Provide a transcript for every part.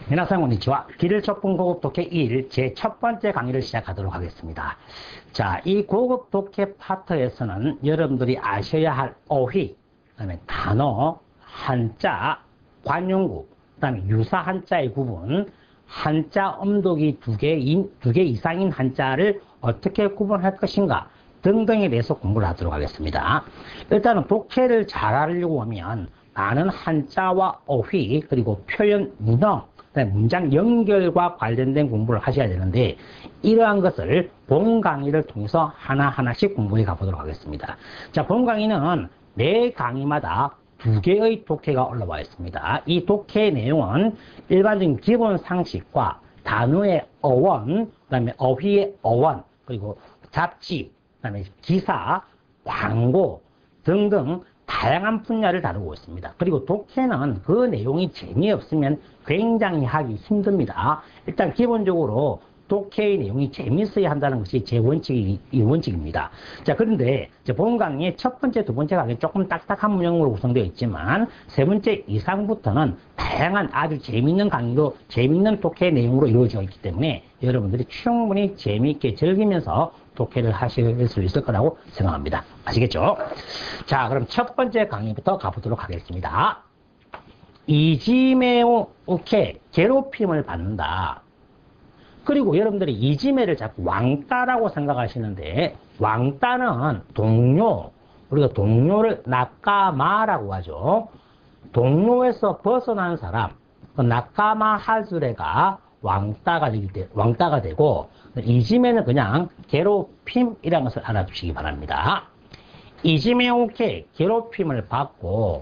皆さんこんにちは. 기를초풍 고급 독해 1 제 첫 번째 강의를 시작하도록 하겠습니다. 자, 이 고급 독해 파트에서는 여러분들이 아셔야 할 어휘, 그다음에 단어, 한자, 관용구, 그다음에 유사 한자의 구분, 한자 음독이 두 개 이상인 한자를 어떻게 구분할 것인가 등등에 대해서 공부를 하도록 하겠습니다. 일단은 독해를 잘 하려고 하면 많은 한자와 어휘, 그리고 표현 문형, 문장 연결과 관련된 공부를 하셔야 되는데, 이러한 것을 본 강의를 통해서 하나하나씩 공부해 가보도록 하겠습니다. 자, 본 강의는 매 강의마다 두 개의 독해가 올라와 있습니다. 이 독해의 내용은 일반적인 기본 상식과 단어의 어원, 그 다음에 어휘의 어원, 그리고 잡지, 그 다음에 기사, 광고 등등 다양한 분야를 다루고 있습니다. 그리고 독해는 그 내용이 재미없으면 굉장히 하기 힘듭니다. 일단 기본적으로 독해의 내용이 재미있어야 한다는 것이 제 원칙입니다. 자, 그런데 본 강의의 첫 번째, 두 번째 강의 조금 딱딱한 문형으로 구성되어 있지만 세 번째 이상부터는 다양한 아주 재미있는 강의로 재미있는 독해 내용으로 이루어져 있기 때문에 여러분들이 충분히 재미있게 즐기면서 독해를 하실 수 있을 거라고 생각합니다. 아시겠죠? 자, 그럼 첫 번째 강의부터 가보도록 하겠습니다. 이지메오 우케, 괴롭힘을 받는다. 그리고 여러분들이 이지메를 자꾸 왕따라고 생각하시는데, 왕따는 동료, 우리가 동료를 나까마라고 하죠. 동료에서 벗어난 사람, 그 나까마 하즈레가 왕따가 되고, 이지메는 그냥 괴롭힘이라는 것을 알아두시기 바랍니다. 이지메 오케, 괴롭힘을 받고,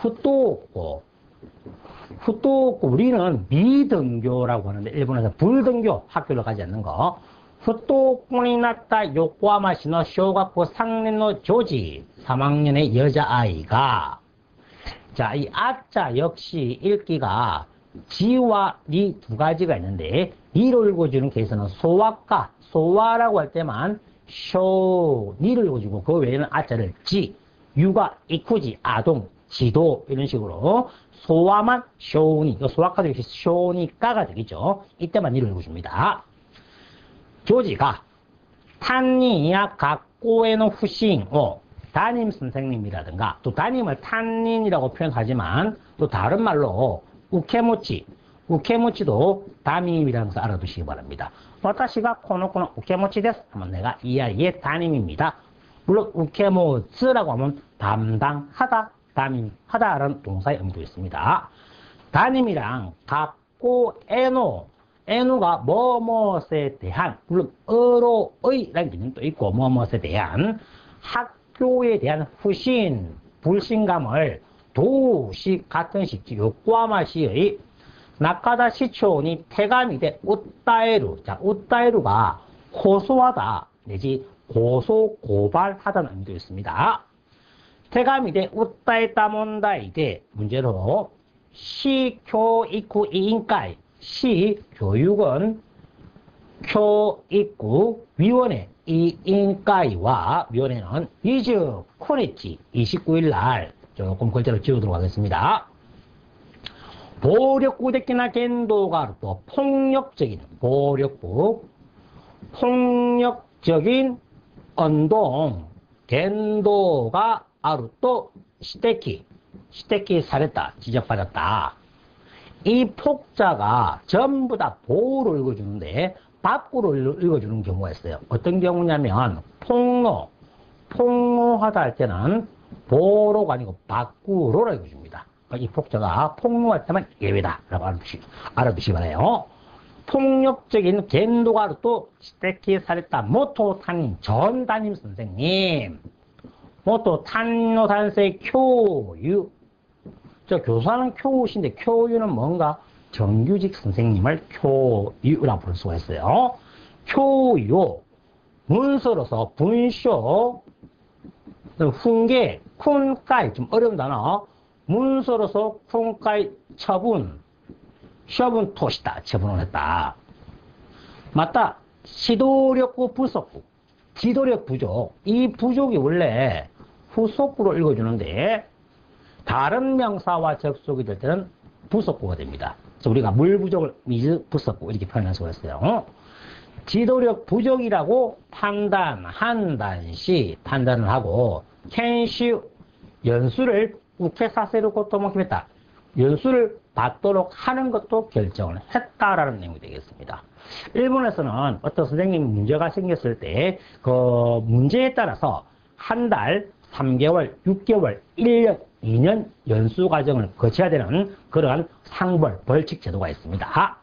후토고, 우리는 미등교라고 하는데, 일본에서 불등교, 학교를 가지 않는 거. 후토고니 났다 요코하마시노 쇼가쿠 상년의 조지, 3학년의 여자아이가. 자, 이 아자 역시 읽기가 지와 리 두 가지가 있는데, 니로 읽어주는 케이스는 소와라고 할 때만 니를 읽어주고, 그 외에는 아자를 지, 유가 이쿠지, 아동, 지도, 이런 식으로 소와만 쇼니, 소와카도 역시 쇼니까가 되겠죠. 이때만 니를 읽어줍니다. 교지가 탄니야 각고에의 후싱, 담임 선생님이라든가, 또 담임을 탄닌이라고 표현하지만 또 다른 말로 우케모치도 담임이라는 것을 알아두시기 바랍니다. 와타시가 코노코노 우케모치 데스 하면 내가 이 아이의 담임입니다. 물론 우케모츠라고 하면 담당하다, 담임하다라는 동사의 의미도 있습니다. 담임이랑 에노가 뭐뭐에 대한, 물론 어로의라는 개념도 있고 뭐뭐에 대한 학교에 대한 후신, 불신감을 도시 같은 시치 요코하마시의 나카다 시초니 태가미데 우따에루. 자, 우따에루가 호소하다 내지 고소 고발하다는 의미도 있습니다. 태가미데 우따에따 문다이데, 문제로 시교육부 이인가이, 시교육은 교육부 위원회 이인가이와 위원회는 이즈 코네치 29일 날 조금 글자를 지우도록 하겠습니다.暴力的な 겐도가 또 폭력적인 폭력적인 운동 겐도가 아루 또 시테키 사랬다, 지적받았다. 이 폭자가 전부 다 보호로 읽어주는데 밖으로 읽어주는 경우가 있어요. 어떤 경우냐면 폭로하다 할 때는 보로가 아니고 밖으로 읽어줍니다. 이 폭자가 폭로할 때만 예외다라고 알아두시기 바라요. 폭력적인 겐도가 또 시테키 사랬다. 모토 탄인 전 담임 선생님, 모토 탄노 단세 교유. 저 교사는 교우신데 교유는 뭔가 정규직 선생님을 교유라고 부를 수가 있어요. 교유, 문서로서 분쇼, 훈계, 쿤까이, 좀 어려운 단어. 문서로서 쿤까이 처분 토시다, 처분을 했다. 맞다. 지도력부 부속부, 지도력 부족. 이 부족이 원래 후속부로 읽어주는데 다른 명사와 접속이 될 때는 부속부가 됩니다. 그래서 우리가 물 부족을 미즈 부석구 이렇게 표현할 수가 있어요. 지도력 부족이라고 판단한다는 시 판단을 하고 캔슈 연수를 우케사세로 고토모키했다. 연수를 받도록 하는 것도 결정을 했다라는 내용이 되겠습니다. 일본에서는 어떤 선생님이 문제가 생겼을 때 그 문제에 따라서 한 달, 3개월, 6개월, 1년, 2년 연수 과정을 거쳐야 되는 그러한 상벌, 벌칙 제도가 있습니다.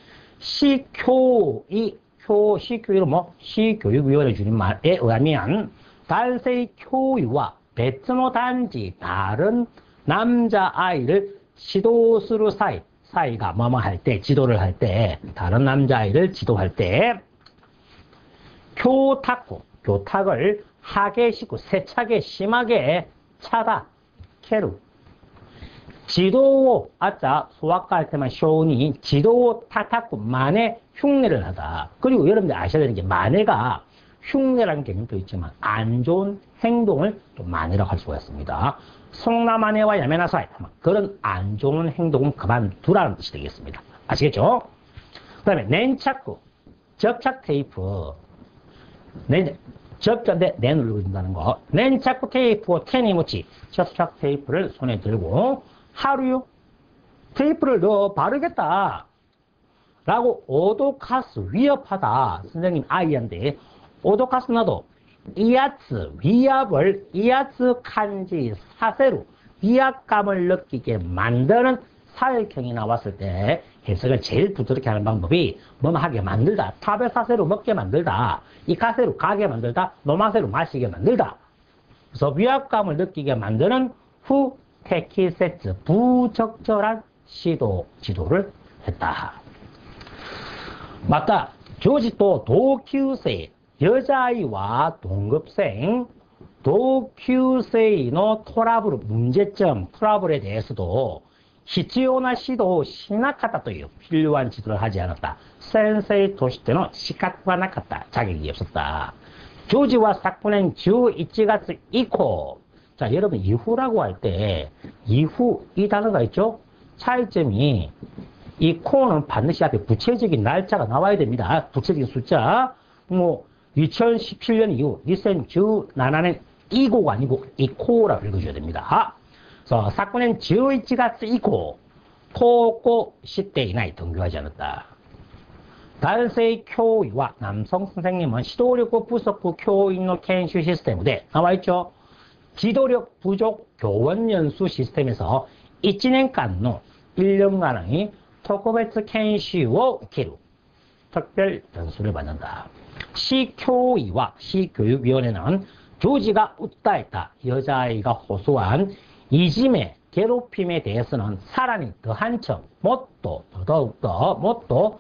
시교위는 시교육위원회 줄임말에 의하면 단세의 교위와 베트노 단지 다른 남자아이를 지도수로 사이가 뭐뭐 할 때, 지도를 할 때, 다른 남자아이를 지도할 때, 교탁을 하게시고 세차게 심하게 차다, 캐루. 지도, 소아과 할 때만 쇼니, 지도 타타쿠, 만에 흉내를 하다. 그리고 여러분들 아셔야 되는 게 만해가 흉내라는 개념도 있지만 안 좋은 행동을 또 만해라고 할 수가 있습니다. 성나만해와 야메나사이 그런 안 좋은 행동은 그만두라는 뜻이 되겠습니다. 아시겠죠? 그 다음에 낸차쿠 접착 테이프 접착인데 내누르고 준다는 거. 낸차쿠 테이프와 테니무치 접착 테이프를 손에 들고 하루요 테이프를 넣어 바르겠다 라고 오도카스 위협하다. 선생님 아이한테 오도카스 나도 이아츠 위압을 이아츠 칸지 사세로 위압감을 느끼게 만드는 사역형이 나왔을 때 해석을 제일 부드럽게 하는 방법이 뭐뭐 하게 만들다, 타베 사세로 먹게 만들다, 이 가세로 가게 만들다, 노마세로 마시게 만들다. 그래서 위압감을 느끼게 만드는 후 테키세츠 부적절한 지도를 했다. 맞다. 조지 또 도큐세 여자아이와 동급생 도큐세이의 토라블 문제점 트러블에 대해서도 히치오나 시도 시나카타 또 필요한 지도를 하지 않았다. 센세이 도시때는 시카쿠가 나갔다. 자격이 없었다. 조지와 사쿠넨 주 이치가스 이코. 자, 여러분 이후라고 할 때 이후 이 단어가 있죠? 차이점이 이 코는 반드시 앞에 구체적인 날짜가 나와야 됩니다. 구체적인 숫자. 2017년 이후 2017年 이고가 아니고 이코라고 읽어줘야 됩니다. 그래서 사건은 11月以降 高校 10대 이나이 등교하지 않았다.男性 교위와 남성 선생님은 지도력 부족부 교인의研修 시스템에 나와있죠. 지도력 부족 교원 연수 시스템에서 1年間の 1년간의特別研修を受ける 특별 연수를 받는다. 시교위와 시교육위원회는 조지가訴えた 여자아이가 호소한 이짐의 괴롭힘에 대해서는 사람이 더 한층 더욱더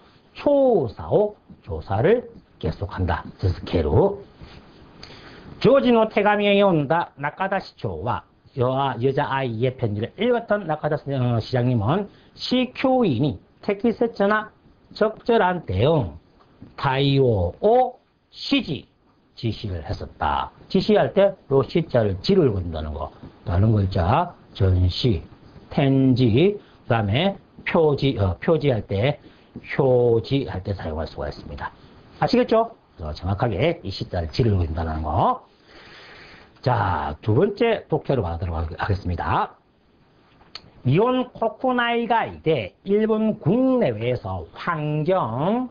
조사를 계속한다. 스스케루. 조지의 태가미에 온다 나카다 시초와 여자아이의 편지를 읽었던 나카다 시장님은 시교인이 테키세츠나 적절한 대응, 타이오오 지시를 했었다. 지시할 때 로시자를 지를 건다는 거. 다른 글자, 전시, 텐지, 그 다음에 표지할 때 사용할 수가 있습니다. 아시겠죠? 정확하게 이 시자를 지를 건다는 거. 자, 두 번째 독해로 가도록 하겠습니다. 이온 코쿠나이가이데 일본 국내외에서 환경은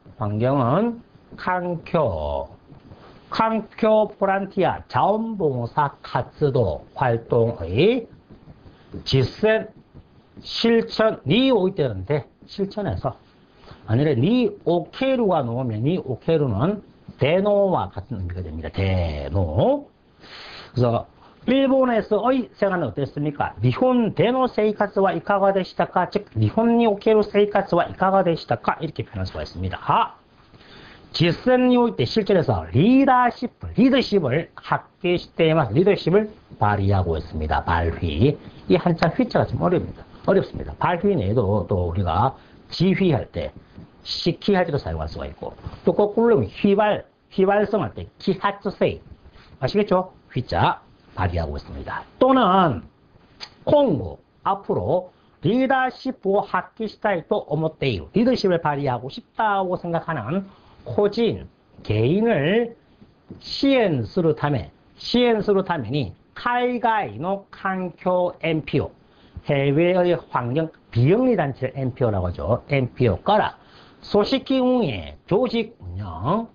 環境 보란티아 자원봉사活動 활동의実践, 실천이 오이 되는데 실천해서 아니라 니 오케루가 나오면 니 오케루는 대노와 같은 의미가 됩니다. 대노. 그래서 일본에서의 생활은 어땠습니까? 니혼 대노 세이카스와 이카가 되시다까, 즉 니혼 니 오케루 세이카스와 이카가 되시다까 이렇게 표현할 수가 있습니다.実践において 실전에서 리더십을 학계 시대에만 리더십을 발휘하고 있습니다. 발휘. 이 한참 휘자가 좀 어렵습니다. 발휘 내에도 또 우리가 지휘할 때, 시키할 때도 사용할 수가 있고, 또 거꾸로 휘발성할 때, 키하츠세이. 아시겠죠? 휘자 발휘하고 있습니다. 또는, 공부. 앞으로 리더십을発揮したいと思っている. 리더십을 발휘하고 싶다고 생각하는 호진, 개인을 支援するために海外の環境 NPO, 해외의 환경 비영리 단체 NPO라고 하죠. NPOから組織 운営, 조직 운영,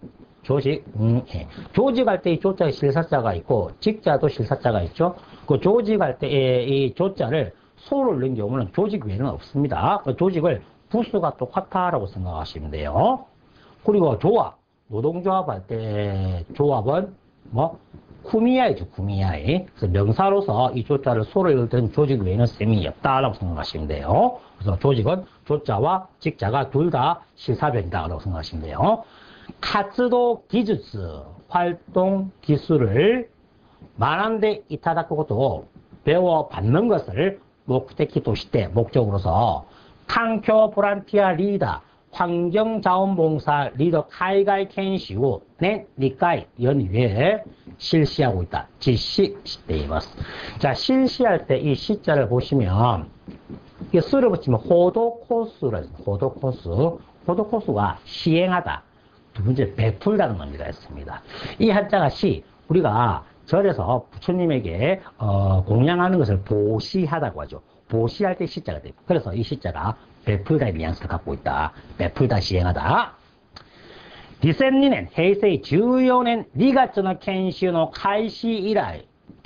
조직할 때 이 조자에 실사자가 있고 직자도 실사자가 있죠. 그 조직할 때 이 조자를 소를 넣은 경우는 조직 외에는 없습니다. 그 조직을 부수가 똑같다라고 생각하시면 돼요. 그리고 조합, 노동조합 할 때 조합은 구미야이죠, 구미야이. 그래서 명사로서 이 조자를 소를 넣은 조직 외에는 셈이 없다라고 생각하시면 돼요. 그래서 조직은 조자와 직자가 둘 다 실사변이다라고 생각하시면 돼요. 카츠도 기주스, 활동 기술을 만한데 이타다크 것도 배워받는 것을 목테키 도시대 목적으로서環境 보란티아 리더, 환경자원봉사 리더海外研修を年2回 연휴에 실시하고 있다.実施しています. 자, 실시할 때 이 시자를 보시면 이게 수를 붙이면 호도 코스라 있습니다. 호도 코스. 호도 코스가 시행하다. 두 번째 베풀다는 의미가 있습니다. 이 한자가 시, 우리가 절에서 부처님에게 공양하는 것을 보시하다고 하죠. 보시할 때 시자가 됩니다. 그래서 이 시자가 베풀다의 뉘앙스를 갖고 있다. 베풀다, 시행하다. 2002년, 헤이세이 14년 2月の研修の開始以来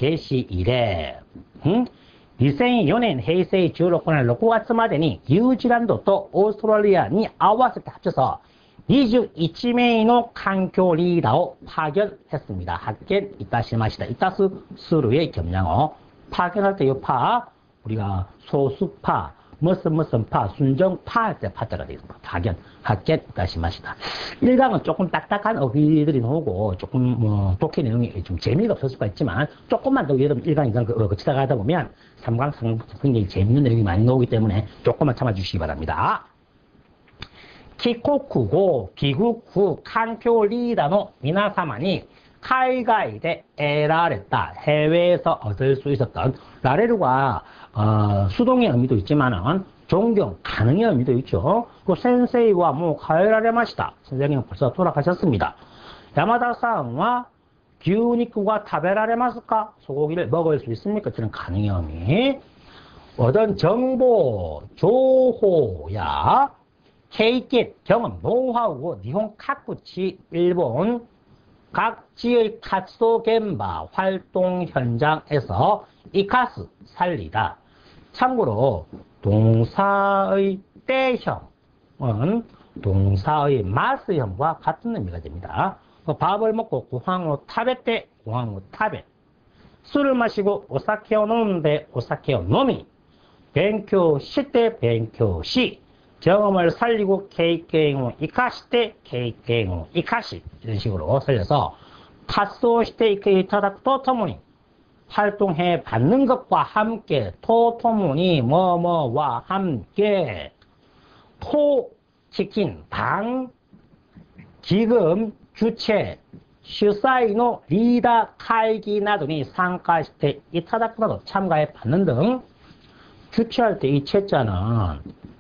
2004年平成16年6月までにニュージーランドとオーストラリアに合わせて합쳐서 21名の環境リーダーを 파견했습니다. 파견이타시마시다. 이따스 수루의 겸양어. 파견할 때 이 파, 우리가 소수파, 무슨 파, 순정파 할 때 파자가 되겠습니다. 파견이타시마시다. 일강은 조금 딱딱한 어휘들이 나오고 조금 독해 내용이 좀 재미가 없을 수가 있지만 조금만 더 여러분 일강 거치다가 하다 보면 3강, 4강부터 굉장히 재밌는 내용이 많이 나오기 때문에 조금만 참아주시기 바랍니다. 帰国後、帰国後、環境リーダーの皆様に海外で得られた 해외에서 얻을 수 있었던 라레루가 수동의 의미도 있지만은 존경, 가능의 의미도 있죠. 그 센세이와 뭐 가해라레마시다. 선생님은 벌써 돌아가셨습니다. 야마다상과 규니쿠가 타베라레마스까? 소고기를 먹을 수 있습니까? 저는 가능의 의미. 얻은 정보, 조호야. 케이켓, 경험, 노하우고 니혼 카쿠치 일본 각지의 카츠도 겐바 활동 현장에서 이카스 살리다. 참고로 동사의 때형은 동사의 마스형과 같은 의미가 됩니다. 밥을 먹고 고항으로 타베 고항으로 타베. 술을 마시고 오사케を飲んで 오사케を飲み. 벤큐시 때 벤큐시. 경험을 살리고 케이케잉을 이카시 때 케이케잉을 이카시. 이런 식으로 살려서 타소시테 이타다쿠토 토모니. 활동해 받는 것과 함께 토토모니 뭐뭐와 함께 토 치킨 당 지금 주체 슈사이노 리더会議 나도니参加して 이타다쿠나도 참가해 받는 등 주체할 때 이 채자는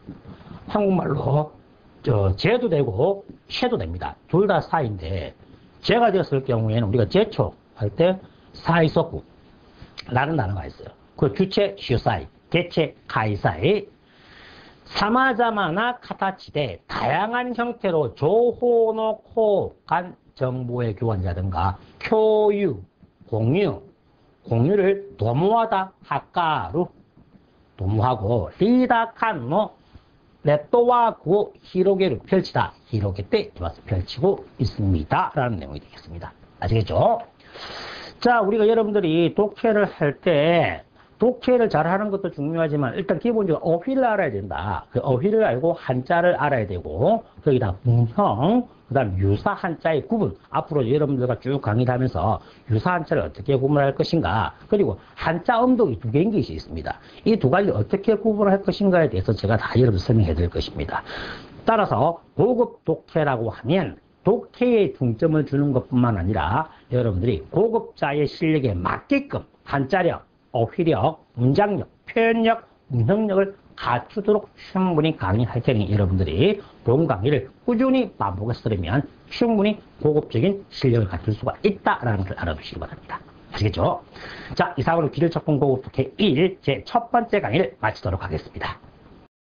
한국말로 제도 되고 쉐도 됩니다. 둘 다 사인데 제가 되었을 경우에는 우리가 제초 할 때 사이소쿠 라는 단어가 있어요. 그 주체 슈사이, 개체 가이사이. 사마자마나 카타치대 다양한 형태로 조호노코 간 정보의 교환이라든가 교유, 공유를 도모하다 하까루 도모하고 리다칸노 네트워크 히로게를 펼치다. 히로게 때 펼치고 있습니다. 라는 내용이 되겠습니다. 아시겠죠? 자, 우리가 여러분들이 독해를 할 때 독해를 잘 하는 것도 중요하지만 일단 기본적으로 어휘를 알아야 된다. 그 어휘를 알고 한자를 알아야 되고 거기다 문형, 그 다음 유사 한자의 구분. 앞으로 여러분들과 쭉 강의를 하면서 유사 한자를 어떻게 구분할 것인가. 그리고 한자 음독이 두 개인 것이 있습니다. 이 두 가지 어떻게 구분할 것인가에 대해서 제가 다 여러분 설명해 드릴 것입니다. 따라서 고급 독해라고 하면 독해에 중점을 주는 것뿐만 아니라 여러분들이 고급자의 실력에 맞게끔 한자력, 어휘력, 문장력, 표현력, 문형력을 갖추도록 충분히 강의할 테니 여러분들이 본 강의를 꾸준히 반복해서 들으면 충분히 고급적인 실력을 갖출 수가 있다라는 것을 알아두시기 바랍니다. 아시겠죠? 자, 이상으로 기술적분 고급 독해 1 제 첫 번째 강의를 마치도록 하겠습니다.